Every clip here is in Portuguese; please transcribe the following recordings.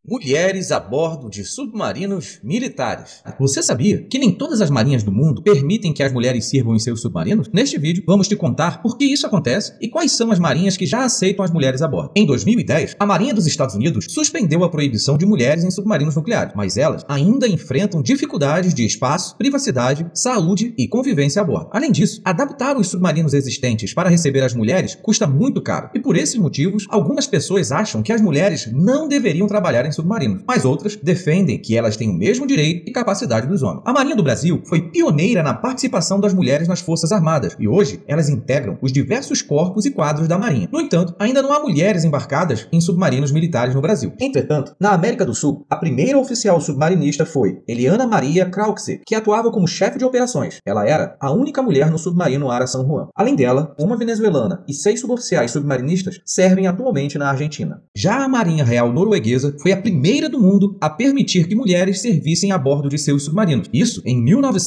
Mulheres a bordo de submarinos militares. Você sabia que nem todas as marinhas do mundo permitem que as mulheres sirvam em seus submarinos? Neste vídeo, vamos te contar por que isso acontece e quais são as marinhas que já aceitam as mulheres a bordo. Em 2010, a Marinha dos Estados Unidos suspendeu a proibição de mulheres em submarinos nucleares, mas elas ainda enfrentam dificuldades de espaço, privacidade, saúde e convivência a bordo. Além disso, adaptar os submarinos existentes para receber as mulheres custa muito caro e por esses motivos, algumas pessoas acham que as mulheres não deveriam trabalhar em submarinos, mas outras defendem que elas têm o mesmo direito e capacidade dos homens. A Marinha do Brasil foi pioneira na participação das mulheres nas Forças Armadas e hoje elas integram os diversos corpos e quadros da Marinha. No entanto, ainda não há mulheres embarcadas em submarinos militares no Brasil. Entretanto, na América do Sul, a primeira oficial submarinista foi Eliana Maria Krause, que atuava como chefe de operações. Ela era a única mulher no submarino Ara San Juan. Além dela, uma venezuelana e 6 suboficiais submarinistas servem atualmente na Argentina. Já a Marinha Real Norueguesa foi a primeira do mundo a permitir que mulheres servissem a bordo de seus submarinos. Isso em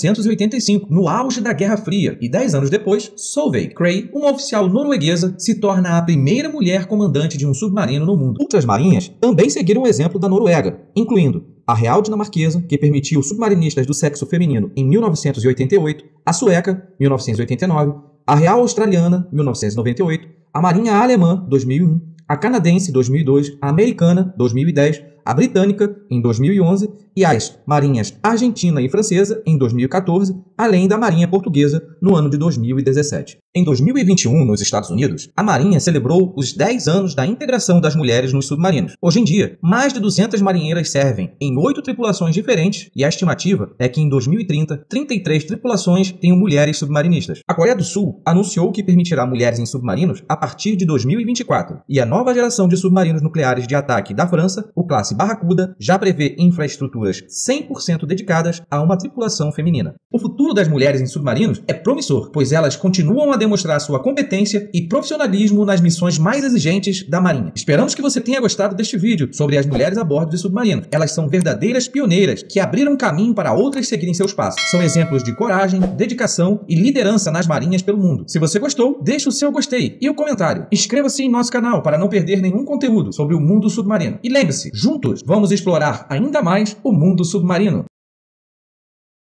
1985, no auge da Guerra Fria, e 10 anos depois, Solveig Krei, uma oficial norueguesa, se torna a primeira mulher comandante de um submarino no mundo. Outras marinhas também seguiram o exemplo da Noruega, incluindo a Real Dinamarquesa, que permitiu submarinistas do sexo feminino em 1988, a Sueca, 1989, a Real Australiana, 1998, a Marinha Alemã, 2001, a Canadense, 2002, a Americana, 2010, a Britânica, em 2011, e as Marinhas Argentina e Francesa, em 2014, além da Marinha Portuguesa, no ano de 2017. Em 2021, nos Estados Unidos, a Marinha celebrou os 10 anos da integração das mulheres nos submarinos. Hoje em dia, mais de 200 marinheiras servem em 8 tripulações diferentes e a estimativa é que em 2030, 33 tripulações tenham mulheres submarinistas. A Coreia do Sul anunciou que permitirá mulheres em submarinos a partir de 2024 e a nova geração de submarinos nucleares de ataque da França, o classe Barracuda, já prevê infraestruturas 100% dedicadas a uma tripulação feminina. O futuro das mulheres em submarinos é promissor, pois elas continuam a demonstrar sua competência e profissionalismo nas missões mais exigentes da Marinha. Esperamos que você tenha gostado deste vídeo sobre as mulheres a bordo de submarinos. Elas são verdadeiras pioneiras que abriram caminho para outras seguirem seus passos. São exemplos de coragem, dedicação e liderança nas marinhas pelo mundo. Se você gostou, deixe o seu gostei e o comentário. Inscreva-se em nosso canal para não perder nenhum conteúdo sobre o mundo submarino. E lembre-se, juntos vamos explorar ainda mais o mundo submarino.